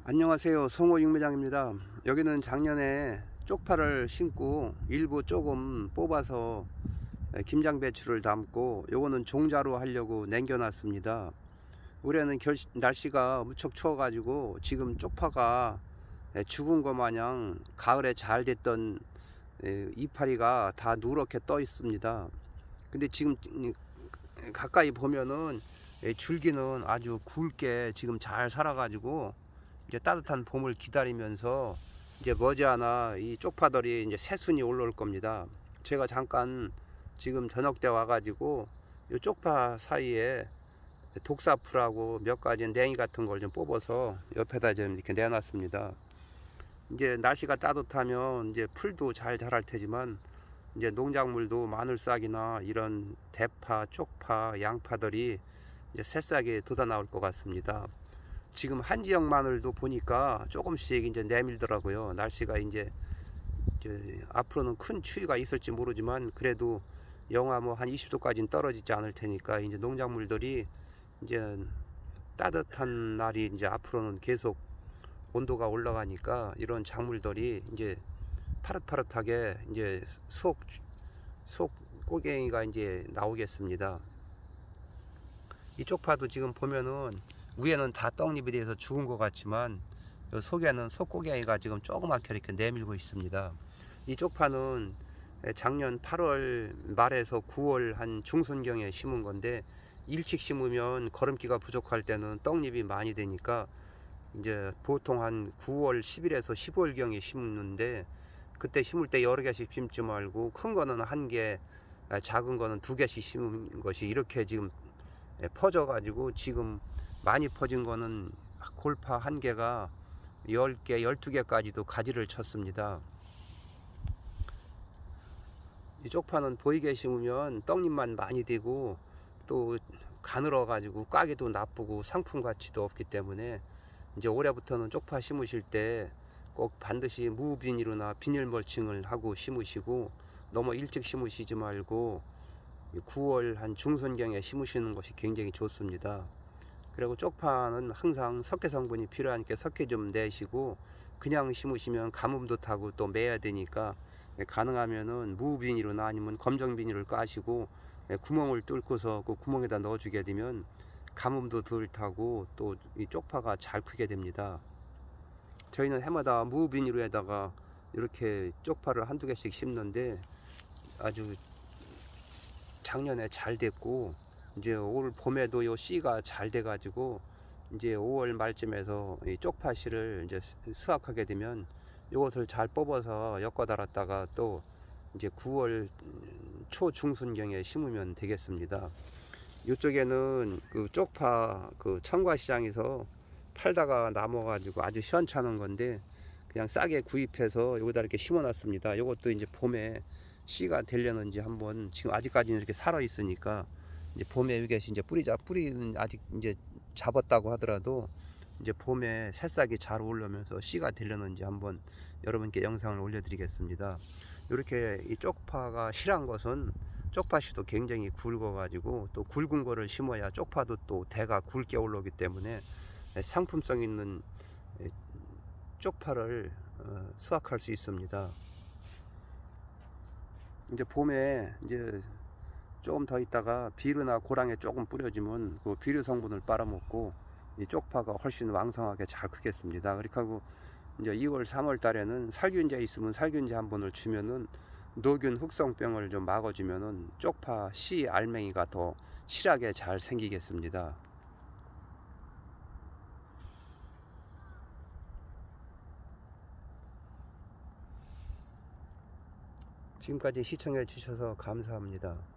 안녕하세요, 성호 육매장입니다. 여기는 작년에 쪽파를 심고 일부 조금 뽑아서 김장배추를 담고 요거는 종자로 하려고 남겨놨습니다. 올해는 날씨가 무척 추워 가지고 지금 쪽파가 죽은 것 마냥 가을에 잘 됐던 이파리가 다 누렇게 떠 있습니다. 근데 지금 가까이 보면은 줄기는 아주 굵게 지금 잘 살아 가지고 이제 따뜻한 봄을 기다리면서 이제 머지않아 이 쪽파들이 이제 새순이 올라올 겁니다. 제가 잠깐 지금 저녁 때 와가지고 이 쪽파 사이에 독사풀하고 몇 가지 냉이 같은 걸 좀 뽑아서 옆에다 좀 이렇게 내놨습니다. 이제 날씨가 따뜻하면 이제 풀도 잘 자랄 테지만 이제 농작물도 마늘싹이나 이런 대파, 쪽파, 양파들이 이제 새싹이 돋아 나올 것 같습니다. 지금 한지역 마늘도 보니까 조금씩 이제 내밀더라고요. 날씨가 이제 앞으로는 큰 추위가 있을지 모르지만 그래도 영하 뭐 한 20도까지는 떨어지지 않을 테니까 이제 농작물들이 이제 따뜻한 날이 이제 앞으로는 계속 온도가 올라가니까 이런 작물들이 이제 파릇파릇하게 이제 속 꼬갱이가 이제 나오겠습니다. 이 쪽파도 지금 보면은 위에는 다 떡잎이 돼서 죽은 것 같지만 속에는 속고갱이가 지금 조그맣게 이렇게 내밀고 있습니다. 이 쪽파는 작년 8월 말에서 9월 한 중순경에 심은 건데 일찍 심으면 거름기가 부족할 때는 떡잎이 많이 되니까 이제 보통 한 9월 10일에서 15일경에 심는데 그때 심을 때 여러 개씩 심지 말고 큰 거는 한 개, 작은 거는 두 개씩 심은 것이 이렇게 지금 퍼져 가지고 지금 많이 퍼진 거는 골파 한 개가 10개, 12개까지도 가지를 쳤습니다. 이 쪽파는 보이게 심으면 떡잎만 많이 되고 또 가늘어 가지고 까기도 나쁘고 상품 가치도 없기 때문에 이제 올해부터는 쪽파 심으실 때 꼭 반드시 무비닐이나 비닐 멀칭을 하고 심으시고 너무 일찍 심으시지 말고 9월 한 중순경에 심으시는 것이 굉장히 좋습니다. 그리고 쪽파는 항상 석회 성분이 필요하니까 석회 좀 내시고 그냥 심으시면 가뭄도 타고 또 매야 되니까 가능하면은 무비닐이나 아니면 검정 비닐을 까시고 구멍을 뚫고서 그 구멍에다 넣어주게 되면 가뭄도 덜 타고 또 이 쪽파가 잘 크게 됩니다. 저희는 해마다 무비닐에다가 이렇게 쪽파를 한두 개씩 심는데 아주 작년에 잘 됐고 이제 올 봄에도 요 씨가 잘 돼 가지고 이제 5월 말쯤에서 이 쪽파 씨를 이제 수확하게 되면 이것을 잘 뽑아서 엮어 달았다가 또 이제 9월 초중순경에 심으면 되겠습니다. 이쪽에는 그 쪽파 그 청과시장에서 팔다가 남아 가지고 아주 시원찮은 건데 그냥 싸게 구입해서 여기다 이렇게 심어 놨습니다. 이것도 이제 봄에 씨가 되려는지 한번 지금 아직까지는 이렇게 살아 있으니까 이제 봄에 여기 이제 뿌리는 아직 이제 잡았다고 하더라도 이제 봄에 새싹이 잘 올라오면서 씨가 되려는지 한번 여러분께 영상을 올려드리겠습니다. 이렇게 이 쪽파가 실한 것은 쪽파씨도 굉장히 굵어 가지고 또 굵은 거를 심어야 쪽파도 또 대가 굵게 올라오기 때문에 상품성 있는 쪽파를 수확할 수 있습니다. 이제 봄에 이제 조금 더 있다가 비료나 고랑에 조금 뿌려주면 그 비료 성분을 빨아먹고 이 쪽파가 훨씬 왕성하게 잘 크겠습니다. 그렇게 하고 이제 2월 3월 달에는 살균제 있으면 살균제 한 번을 주면은 노균 흑성병을 좀 막아주면은 쪽파 씨 알맹이가 더 실하게 잘 생기겠습니다. 지금까지 시청해 주셔서 감사합니다.